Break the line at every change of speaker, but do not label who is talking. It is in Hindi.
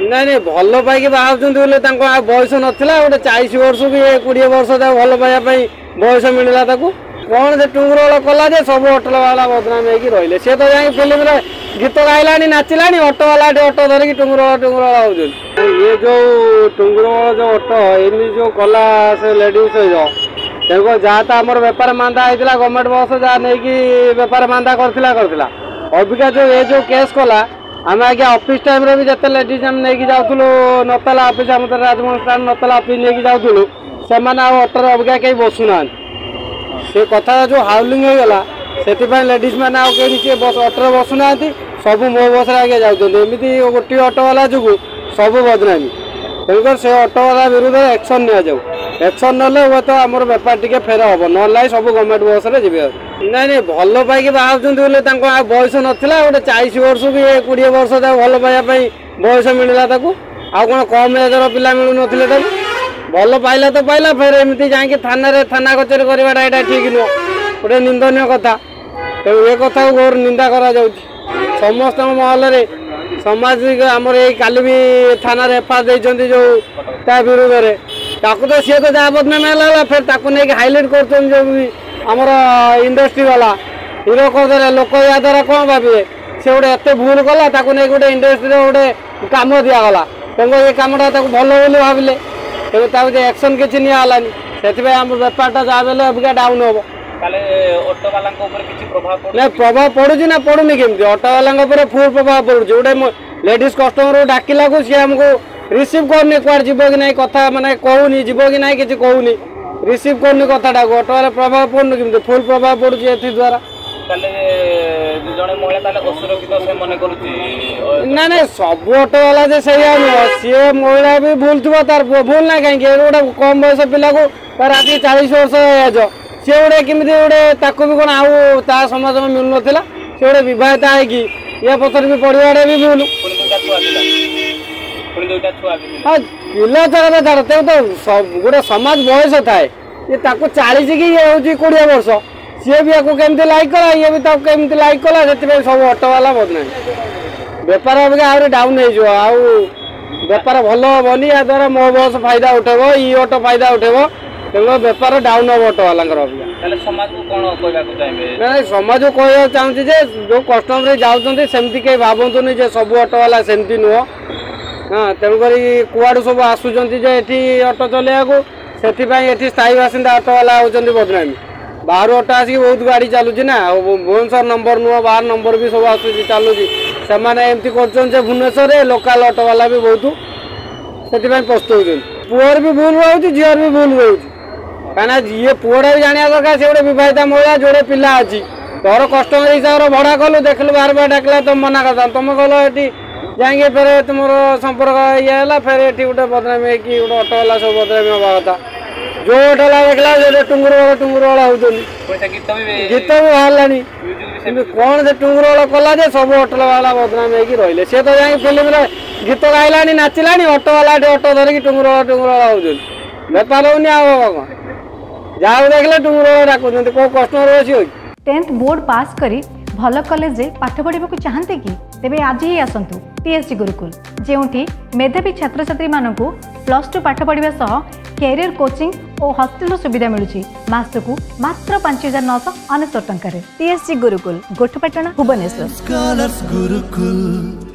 नाई नहीं भल पाई बाहर बयस नाला गोटे 40 वर्ष कि 20 वर्ष भल पाइबाई बयस मिलला कौन से टुंगुर कला जे सब होटल वाला बदनाम हो रही सी तो जाए फिल्म गीत गाइला नाचिला ऑटो वाला ऑटो धरिकी टुंगुर हो ये जो टुंगुर जो ऑटो एमती जो कला से लेडीज देखो जहाँ तो आम बेपार मांदा होता गवर्नमेंट बस जहाँ नहीं बेपार मांदा करथिला अबिका जो ये जो केस कला आम आगे ऑफिस टाइम भी जिते लेडीज आम नहीं जाऊँ नतला ऑफिस आम राजमहल नतला ऑफिस नहीं जाऊँ से ऑटो अबिका कहीं बसुना से कथा जो हाउलिंग हो गला से लेडीज मैंने आगे बस ऑटो बसुना सब मो बस आगे जामती गोटे ऑटो वाला जो सब बदनामी तेणुकर से ऑटो वाला विरुद्ध एक्शन नि एक्शन ना हे तो आम बेपार टी फेर हम ना सब गवर्नमेंट बस जी नहीं भल पाई बाहर बयस नाला गोटे 40 वर्ष कि 20 वर्ष भल पाइबाई बयस मिलला आ कौन कम एजर पिला मिलू ना भल पाइला तो पाइला फिर एमती जाकि थाना कचेरी करवाटा यहाँ ठीक नुह गोटे निंदनीय कथा तेणु ये कथा घोर निंदा करा समस्त महल सामाजिक आमर ये काली भी थाना एफआईआर देते जो विरोध में ताकू तो सी तो जहाँ बदनाम है फिर ताकू नहीं हाइलाइट करमर इंडस्ट्री वाला हिरो करदे लोक या द्वारा कौन भावे सी गोटे एत भूल कला नहीं गोटे इंडस्ट्री गोटे कम दिगला तेणु ये कमटा भल बोली भाविले तेणु एक्शन किसी निलानी से आम बेपारटा जहाँ बेले अबिका डाउन हम ना प्रभाव पड़ू ना पड़ूनी केमती ऑटो वाला फुल प्रभाव पड़ू गोटे लेडीज कस्टमर डाकिला को सी आमको रिसीव करनी कुआर जीव कि नहीं कथा माने कहूनी जीव कि नहीं किसी कहूनी रिसीव करनी कथाटा ऑटो वाला प्रभाव पड़ू केमती फुल प्रभाव पड़ू द्वारा ना ना सब ऑटो वाला जे सही नुह सी महिला भी भूल थो तार भूल ना कहीं गोटे कम बयस पिला को तार आज 40 वर्ष एज सी गोटे केमी गोटे भी कौन आउ समाज में मिलू ना सी गोटे बहिता है पथर भी पढ़वाड़े भी भूल हाँ पिला छाड़ छाड़ तो सब गोटे समाज बयस थाए ये 40 कि ये हूँ 20 वर्ष सी भी आपको केमती लाइक कला ये भी केमती लाइक कला से सब ऑटो वाला बदनाम बेपार अबिका आहरी डाउन हो बेपार भल हेनी या द्वारा मो बस फायदा उठेब इ ऑटो फायदा उठेब तेणु बेपार डाउन हम ऑटो वाला समाज को कह चाहूँगी जो कस्टमर जाऊँच सेमती कहीं भावतुनि सब ऑटो वाला सेमती नुह हाँ तेणुक कुआड़ सब आसुँच ऑटो चलैया से स्थायी बासिंदा ऑटो वाला होती बदनामी बाहर ऑटो आसिक बहुत गाड़ी चलुची ना भुवनेश्वर नंबर नुह बाहर नंबर भी सब आसूँ चलुची से एमती कर भुवनेश्वर लोकाल ऑटो वाला भी बहुत से पस्तौं पुअर भी भूल रोचे झीर भी भूल रोचे कहीं ये पुअटा भी जाना दरकार से गोटे बहिता महिला जोड़े पिला अच्छी तोर कस्टमर हिसाब से भड़ा कलु देखल बार बार डाकला तुम मना करता तुम कल ये जाए फिर तुम संपर्क ये फिर ये गोटे बदनामी कि गोटे ऑटो वाला सब बदनामी हवा कथा जो ऑटो वाला देखला जो टुंगुर वाला होती गीत भी बाहर कौन से टुंगुर वाला कला जे सब होटल वाला बदनाम हो रही सी तो जाए फिल्म गीत गाइला नाचिला ऑटो वाला ऑटो धरिकी टुंगुर वाला हो बेपार होनी आ जहाँ देखले टुंगुर डाकुं कौ कस्टमर अच्छी
10th बोर्ड पास करी भल कॉलेज पाठ पढ़ा चाहते कि तेबे आज ही आसतु टीएसजी गुरुकुल जेउठी मेधावी छात्र छात्री मानकु +2 पाठ पढ़ा सह कैरियर कोचिंग और हॉस्टल सुविधा मिलुची मासकु मात्र 5,999 टंका टीएसजी गुरुकुल गोठपाटना भुवनेश्वर।